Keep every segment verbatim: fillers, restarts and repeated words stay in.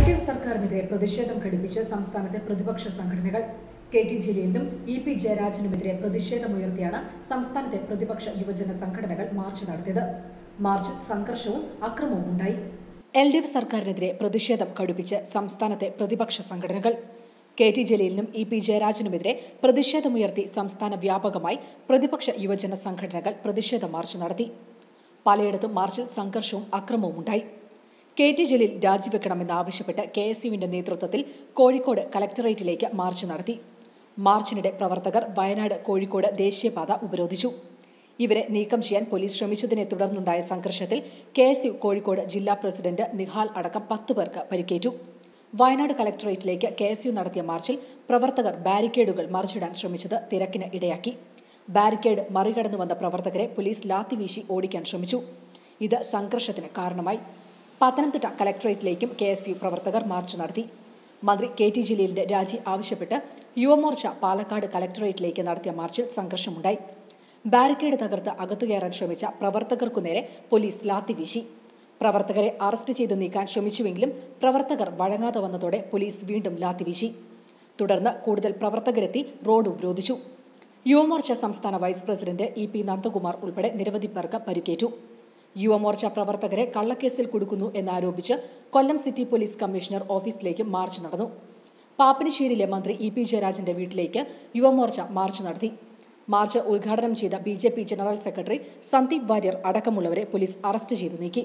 D F സർക്കാരിനെതിരെ പ്രതിഷേധം ഘടിപ്പിച്ച് സംസ്ഥാനത്തെ പ്രതിപക്ഷ സംഘടനകൾ. കെ ടി ജലീലിനും ഇ പി ജയരാജനുമെതിരെ പ്രതിഷേധമുയർത്തിയാണ് സംസ്ഥാനത്തെ പ്രതിപക്ഷ യുവജന സംഘടനകൾ മാർച്ച് നടത്തിയത്. മാർച്ചിൽ സംഘർഷവും അക്രമവും ഉണ്ടായി. എൽ ഡി എഫ് സർക്കാരിനെതിരെ പ്രതിഷേധം ഘടിപ്പിച്ച് സംസ്ഥാനത്തെ പ്രതിപക്ഷ സംഘടനകൾ. കെ ടി ജലീലിനും ഇ പി ജയരാജനുമെതിരെ പ്രതിഷേധമുയർത്തി സംസ്ഥാന വ്യാപകമായി പ്രതിപക്ഷ യുവജന സംഘടനകൾ പ്രതിഷേധ മാർച്ച് നടത്തി. പലയിടത്തും മാർച്ചിൽ സംഘർഷവും അക്രമവും ഉണ്ടായി. കെ ടി ജലീൽ രാജിവെക്കണമെന്നാവശ്യപ്പെട്ട് കെ എസ് യുവിന്റെ നേതൃത്വത്തിൽ കോഴിക്കോട് കലക്ടറേറ്റിലേക്ക് മാർച്ച് നടത്തി. മാർച്ചിനിടെ പ്രവർത്തകർ വയനാട് കോഴിക്കോട് ദേശീയപാത ഉപരോധിച്ചു. ഇവരെ നീക്കം ചെയ്യാൻ പോലീസ് ശ്രമിച്ചതിനെ തുടർന്നുണ്ടായ സംഘർഷത്തിൽ കെ എസ് യു കോഴിക്കോട് ജില്ലാ പ്രസിഡന്റ് നിഹാൽ അടക്കം പത്തു പേർക്ക് പരിക്കേറ്റു. വയനാട് കലക്ടറേറ്റിലേക്ക് കെ എസ് യു നടത്തിയ മാർച്ചിൽ പ്രവർത്തകർ ബാരിക്കേഡുകൾ മറിച്ചിടാൻ ശ്രമിച്ചത് തിരക്കിന് ഇടയാക്കി. ബാരിക്കേഡ് മറികടന്നു വന്ന പ്രവർത്തകരെ പോലീസ് ലാത്തിവീശി ഓടിക്കാൻ ശ്രമിച്ചു. ഇത് സംഘർഷത്തിന് കാരണമായി. പത്തനംതിട്ട കലക്ടറേറ്റിലേക്കും കെ എസ് യു പ്രവർത്തകർ മാർച്ച് നടത്തി. മന്ത്രി കെ ടി ജലീലിന്റെ രാജി ആവശ്യപ്പെട്ട് യുവമോർച്ച പാലക്കാട് കലക്ടറേറ്റിലേക്ക് നടത്തിയ മാർച്ചിൽ സംഘർഷമുണ്ടായി. ബാരിക്കേഡ് തകർത്ത് അകത്തുകയറാൻ ശ്രമിച്ച പ്രവർത്തകർക്കു നേരെ പോലീസ് ലാത്തിവീശി. പ്രവർത്തകരെ അറസ്റ്റ് ചെയ്ത് നീക്കാൻ ശ്രമിച്ചുവെങ്കിലും പ്രവർത്തകർ വഴങ്ങാതെ വന്നതോടെ പോലീസ് വീണ്ടും ലാത്തിവീശി. തുടർന്ന് കൂടുതൽ പ്രവർത്തകരെത്തി റോഡ് ഉപരോധിച്ചു. യുവമോർച്ച സംസ്ഥാന vice president E P Nandakumar ഉൾപ്പെടെ നിരവധി പേർക്ക് പരിക്കേറ്റു. യുവമോർച്ച പ്രവർത്തകരെ കള്ളക്കേസിൽ കുടുക്കുന്നു എന്നാരോപിച്ച് കൊല്ലം സിറ്റി പോലീസ് കമ്മീഷണർ ഓഫീസിലേക്ക് മാർച്ച് നടന്നു. പാപ്പിനിശ്ശേരിയിലെ മന്ത്രി ഇ പി ജയരാജന്റെ വീട്ടിലേക്ക് യുവമോർച്ച മാർച്ച് നടത്തി. മാർച്ച് ഉദ്ഘാടനം ചെയ്ത B J P general secretary Sandeep Warrier അടക്കമുള്ളവരെ പോലീസ് അറസ്റ്റ് ചെയ്ത് നീക്കി.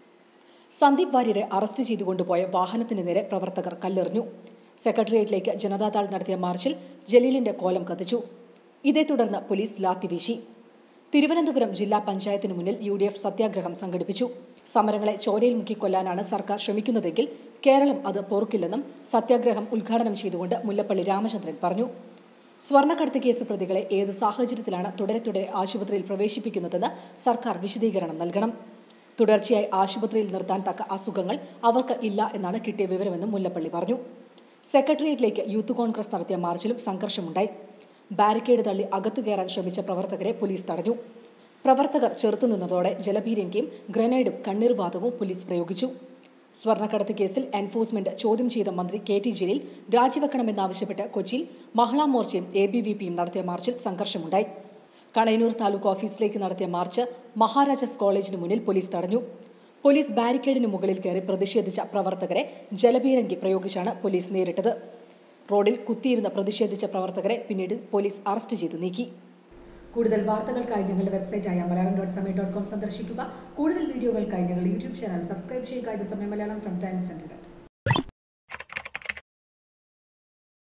സന്ദീപ് വാര്യരെ അറസ്റ്റ് ചെയ്തുകൊണ്ടുപോയ വാഹനത്തിന് നേരെ പ്രവർത്തകർ കല്ലെറിഞ്ഞു. സെക്രട്ടേറിയറ്റിലേക്ക് ജനതാദൾ നടത്തിയ മാർച്ചിൽ ജലീലിന്റെ കോലം കത്തിച്ചു. ഇതേ തുടർന്ന് പോലീസ് ലാത്തിവീശി. തിരുവനന്തപുരം ജില്ലാ പഞ്ചായത്തിന് മുന്നിൽ യു ഡി എഫ് സത്യാഗ്രഹം സംഘടിപ്പിച്ചു. സമരങ്ങളെ ചോരയിൽ മുക്കിക്കൊല്ലാനാണ് സർക്കാർ ശ്രമിക്കുന്നതെങ്കിൽ കേരളം അത് പൊറുക്കില്ലെന്നും സത്യാഗ്രഹം ഉദ്ഘാടനം ചെയ്തുകൊണ്ട് മുല്ലപ്പള്ളി രാമചന്ദ്രൻ പറഞ്ഞു. സ്വർണ്ണക്കടത്ത് കേസ് പ്രതികളെ ഏത് സാഹചര്യത്തിലാണ് തുടരെ തുടരെ ആശുപത്രിയിൽ പ്രവേശിപ്പിക്കുന്നതെന്ന് സർക്കാർ വിശദീകരണം നൽകണം. തുടർച്ചയായി ആശുപത്രിയിൽ നിർത്താൻ തക്ക അസുഖങ്ങൾ അവർക്ക് ഇല്ല എന്നാണ് കിട്ടിയ വിവരമെന്നും മുല്ലപ്പള്ളി പറഞ്ഞു. സെക്രട്ടേറിയറ്റിലേക്ക് യൂത്ത് കോൺഗ്രസ് നടത്തിയ മാർച്ചിലും സംഘർഷമുണ്ടായി. ബാരിക്കേഡ് തള്ളി അകത്തു കയറാൻ ശ്രമിച്ച പ്രവർത്തകരെ പോലീസ് തടഞ്ഞു. പ്രവർത്തകർ ചെറുത്തുനിന്നതോടെ ജലപീരങ്കിയും ഗ്രനേഡും കണ്ണീർവാതകവും പോലീസ് പ്രയോഗിച്ചു. സ്വർണ്ണക്കടത്ത് കേസിൽ എൻഫോഴ്സ്മെന്റ് ചോദ്യം ചെയ്ത മന്ത്രി കെ ടി ജലീൽ രാജിവെക്കണമെന്നാവശ്യപ്പെട്ട് കൊച്ചിയിൽ മഹിളാ മോർച്ചയും എ ബി വി പിയും നടത്തിയ മാർച്ചിൽ സംഘർഷമുണ്ടായി. കണയന്നൂർ താലൂക്ക് ഓഫീസിലേക്ക് നടത്തിയ മാർച്ച് മഹാരാജാസ് കോളേജിന് മുന്നിൽ പോലീസ് തടഞ്ഞു. പോലീസ് ബാരിക്കേഡിന് മുകളിൽ കയറി പ്രതിഷേധിച്ച പ്രവർത്തകരെ ജലപീരങ്കി പ്രയോഗിച്ചാണ് പോലീസ് നേരിട്ടത്. റോഡിൽ കുത്തിയിരുന്ന് പ്രതിഷേധിച്ച പ്രവർത്തകരെ പിന്നീട് പോലീസ് അറസ്റ്റ് ചെയ്ത് നീക്കി. കൂടുതൽ വാർത്തകൾക്കായി ഞങ്ങളുടെ വെബ്സൈറ്റായ Malayalam dot Samayam dot com സന്ദർശിക്കുക. കൂടുതൽ വീഡിയോകൾക്കായി ഞങ്ങളുടെ യൂട്യൂബ് ചാനൽ സബ്സ്ക്രൈബ് ചെയ്യുക. ഇത് സമയം മലയാളം ഫ്രം ടൈംസ് സെന്റർ.